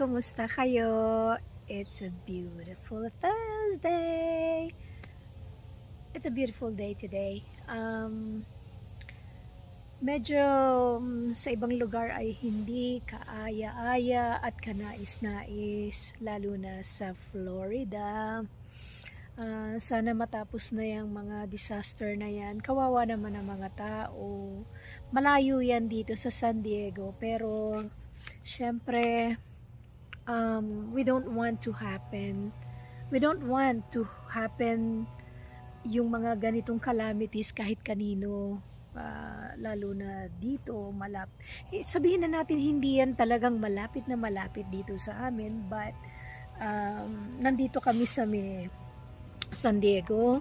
Kumusta kayo? It's a beautiful Thursday. It's a beautiful day today. Medyo sa ibang lugar ay hindi kaaya-aya at kanais-nais, lalo na sa Florida. Sana matapos na yung mga disaster na yan. Kawawa naman ang mga tao. Malayo yan dito sa San Diego, pero syempre we don't want to happen yung mga ganitong calamities kahit kanino, lalo na dito sabihin na natin hindi yan talagang malapit na malapit dito sa amin, but nandito kami sa San Diego.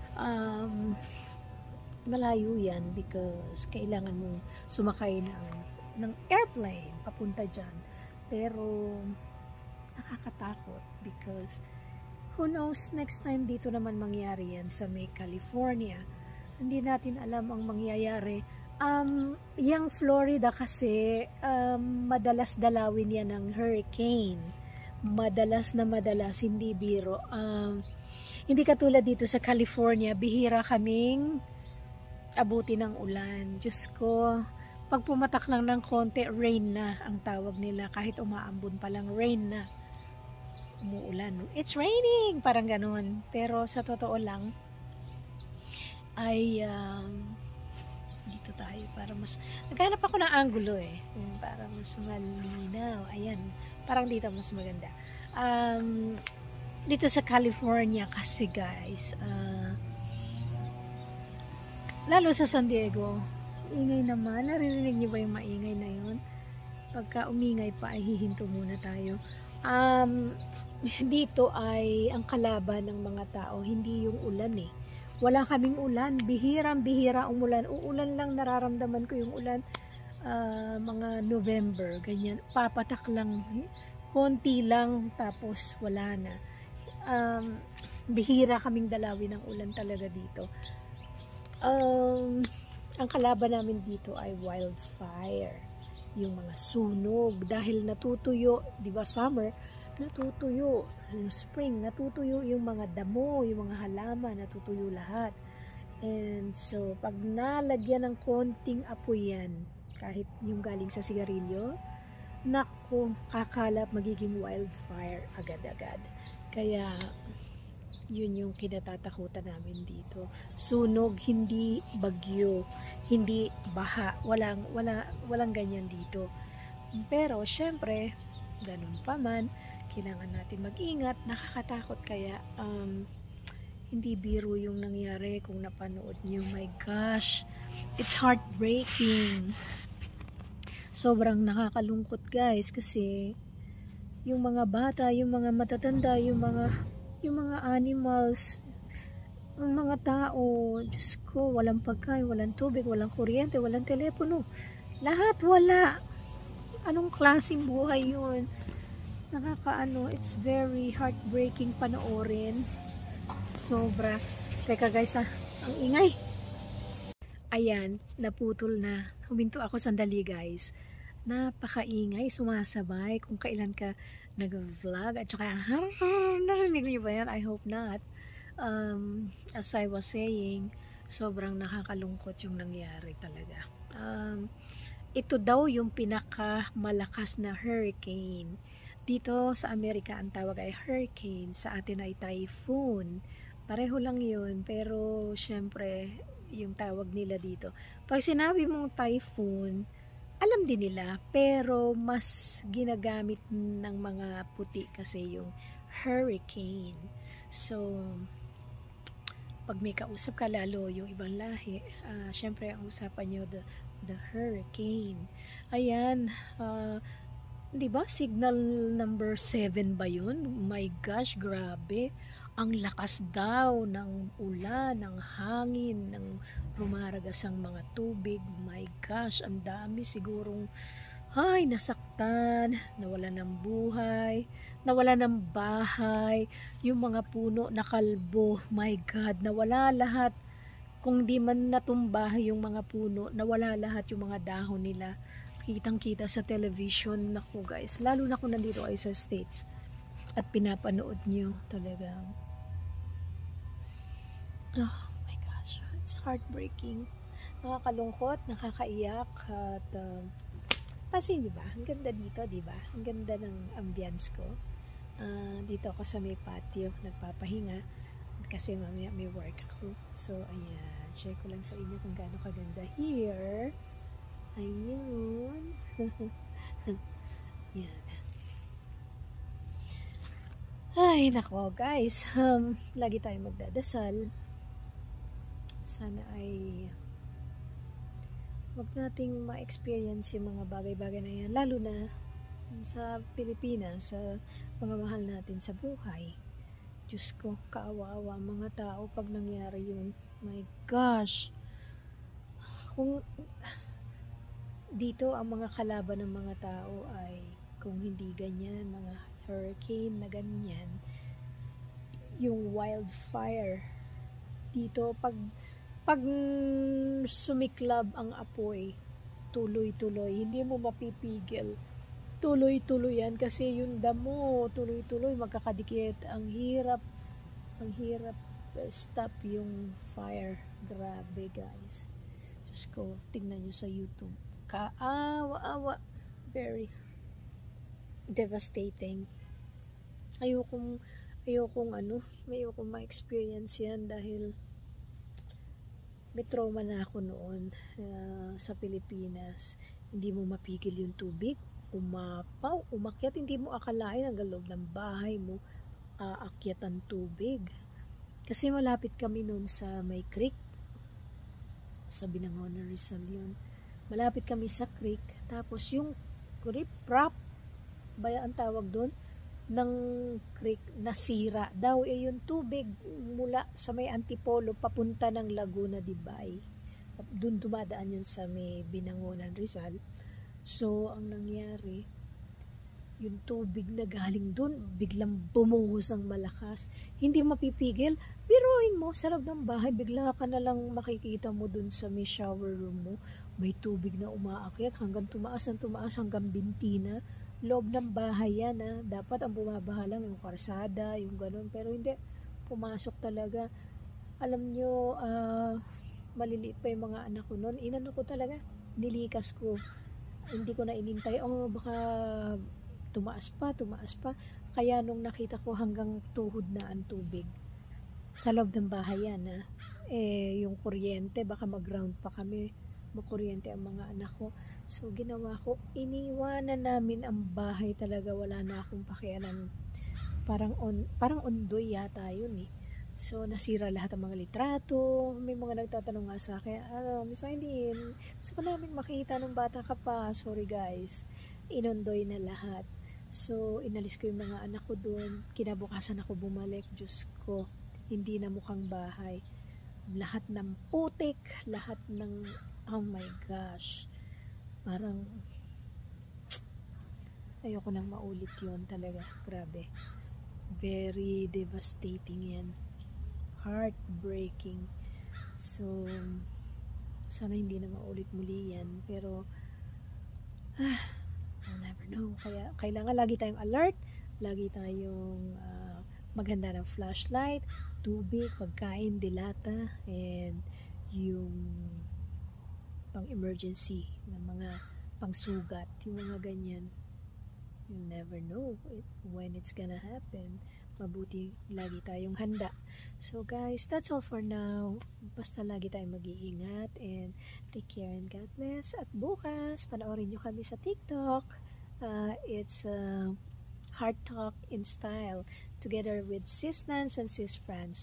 Malayo yan because kailangan mong sumakay ng airplane papunta dyan, pero nakakatakot because who knows, next time dito naman mangyari yan sa California. Hindi natin alam ang mangyayari. Yung Florida kasi madalas dalawin yan ng hurricane, madalas, hindi biro. Hindi katulad dito sa California, bihira kaming abuti ng ulan. Diyos ko, pag pumatak lang ng konti, rain na ang tawag nila. Kahit umaambon pa lang, rain na. Umuulan. It's raining! Parang ganun. Pero sa totoo lang, ay dito tayo para mas... Naghanap ako ng angulo para mas malinaw. Ayan. Parang dito mas maganda. Dito sa California kasi guys, lalo sa San Diego, ingay naman. Naririnig niyo ba yung maingay na yun? Pagka umingay pa ay hihinto muna tayo. Dito ay ang kalaban ng mga tao, hindi yung ulan Wala kaming ulan. Bihirang-bihira umulan. Uulan lang, nararamdaman ko yung ulan. Mga November, ganyan. Papatak lang. Konti lang, tapos wala na. Bihira kaming dalawin ng ulan talaga dito. Ang kalaban namin dito ay wildfire, yung mga sunog, dahil natutuyo, di ba summer, natutuyo, yung spring, natutuyo yung mga damo, yung mga halaman, natutuyo lahat. And so, pag nalagyan ng konting apoy yan, kahit yung galing sa sigarilyo, naku, kakalap, magiging wildfire agad-agad. Kaya yun yung kinatatakutan namin dito. Sunog, hindi bagyo, hindi baha, walang ganyan dito. Pero syempre, ganun pa man, kailangan natin mag-ingat, nakakatakot. Kaya hindi biro yung nangyari. Kung napanood niyo, my gosh, it's heartbreaking. Sobrang nakakalungkot guys, kasi yung mga bata, yung mga matatanda, yung mga animals, ang mga tao, Diyos ko, walang pagkain, walang tubig, walang kuryente, walang telepono, lahat wala. Anong klaseng buhay yun? It's very heartbreaking panoorin. Sobra. Teka guys, ang ingay. Ayan, naputol na. Huminto ako sandali guys. Napakaingay, sumasabay kung kailan ka nag-vlog at saka narinig niyo ba yan? I hope not. As I was saying, sobrang nakakalungkot yung nangyari talaga. Ito daw yung pinakamalakas na hurricane. Dito sa Amerika ang tawag ay hurricane, sa atin ay typhoon. Pareho lang yun, pero syempre yung tawag nila dito, pag sinabi mong typhoon, alam din nila, pero mas ginagamit ng mga puti kasi yung hurricane. So, pag may kausap ka, lalo yung ibang lahi, syempre ang usapan nyo, the hurricane. Ayan, di ba signal number 7 ba yun? My gosh, grabe. Ang lakas daw ng ulan, ng hangin, ng rumaragas ang mga tubig. My gosh, ang dami sigurong nasaktan, nawala ng buhay, nawala ng bahay, yung mga puno nakalbo. My God, nawala lahat. Kung di man natumba yung mga puno, nawala lahat yung mga dahon nila. kitang-kita sa television. Naku guys, lalo na kung nandito kayo sa States at pinapanood nyo talagang. Oh my gosh, it's heartbreaking. Nakakalungkot, nakakaiyak at kasi diba, ang ganda dito, diba? Ang ganda ng ambience ko. Dito ako sa may patio, nagpapahinga kasi mamaya may work ako. So ayan, share ko lang sa inyo kung gaano kaganda here. Ayun. Yan. Ay, nako guys. Lagi tayong magdadasal. Sana ay wag nating ma-experience yung mga bagay-bagay na yan. Lalo na sa Pilipinas, sa mga mahal natin sa buhay. Diyos ko, kaawa-awa mga tao pag nangyari yun. My gosh. Kung dito ang mga kalaban ng mga tao ay kung hindi ganyan, mga hurricane na ganyan, yung wildfire dito, pag sumiklab ang apoy, tuloy-tuloy, hindi mo mapipigil, tuloy-tuloy yan kasi yung damo, tuloy-tuloy, magkakadikit, ang hirap stop yung fire. Grabe guys, Diyos ko, tingnan nyo sa YouTube, kaawa-awa, very devastating. Ayokong ma-experience yan dahil may trauma na ako noon sa Pilipinas. Hindi mo mapigil yung tubig, umakyat, hindi mo akalain hanggang loob ng bahay mo aakyat ang tubig. Kasi malapit kami noon sa may creek, sa Binangonan, Rizal yun. Malapit kami sa creek, tapos yung riprap, baya ang tawag doon, ng creek nasira daw yung tubig mula sa may Antipolo papunta ng Laguna de Bay. Doon dumadaan yun sa may Binangonan, Rizal. So ang nangyari, yung tubig na galing doon biglang bumuhos ang malakas, hindi mapipigil. Biruin mo, sa loob ng bahay, bigla ka na lang makikita mo doon sa may shower room mo, may tubig na umaakyat hanggang tumaas hanggang bintina. Loob ng bahay yan dapat ang bumabaha lang yung karsada, yung ganun, pero hindi, pumasok talaga. Alam nyo, maliliit pa yung mga anak ko noon, inano ko talaga, nilikas ko, hindi ko na inintay, baka tumaas pa, kaya nung nakita ko hanggang tuhod na ang tubig sa loob ng bahay yan yung kuryente, baka mag-ground pa kami, makuryente ang mga anak ko. So ginawa ko, iniwanan namin ang bahay talaga, wala na akong pakialam. Parang ondoy yata yun So nasira lahat ang mga litrato. May mga nagtatanong nga sa akin, Miss Eileen, gusto ko namin makita nung bata ka pa. Sorry guys, inondoy na lahat. So inalis ko yung mga anak ko doon. Kinabukasan ako bumalik, Diyos ko, hindi na mukhang bahay. Lahat ng putik, lahat ng, oh my gosh, parang ayoko nang maulit yun talaga. Grabe, very devastating yan, heartbreaking. So sana hindi na maulit muli yan, pero I'll never know. Kaya kailangan lagi tayong alert, lagi tayong maghanda ng flashlight, tubig, pagkain, dilata, and yung pang emergency ng mga pangsugat, yung mga ganyan. You never know when it's gonna happen. Mabuti lagi tayong handa. So guys, that's all for now. Basta lagi tayong mag-iingat and take care and God bless. At bukas, panoorin nyo kami sa TikTok. It's Heart Talk in Style together with Sis Nance and Sis France.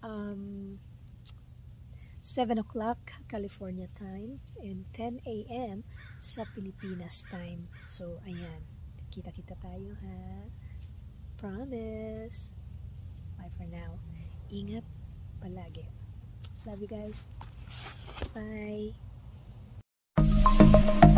7 o'clock California time and 10 a.m. sa Pilipinas time. So ayan, kita-kita tayo ha. Promise. Bye for now. Ingat palagi. Love you guys. Bye.